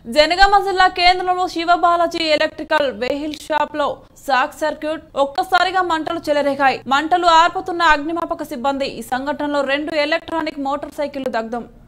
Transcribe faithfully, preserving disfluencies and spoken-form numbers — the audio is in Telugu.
జనగామ జిల్లా కేంద్రంలో శివబాలాజీ ఎలక్ట్రికల్ వెహికల్ షాప్ లో షార్ట్ సర్క్యూట్ ఒక్కసారిగా మంటలు చెలరేగాయి. మంటలు ఆర్పుతున్న అగ్నిమాపక సిబ్బంది. ఈ సంఘటనలో రెండు ఎలక్ట్రానిక్ మోటార్ సైకిళ్లు దగ్ధం.